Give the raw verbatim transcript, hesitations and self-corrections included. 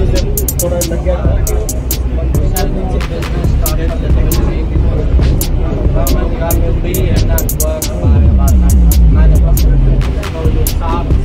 थोड़ा लग गया था business started a little bit before government got will be and not work about about nine nine o'clock. So you start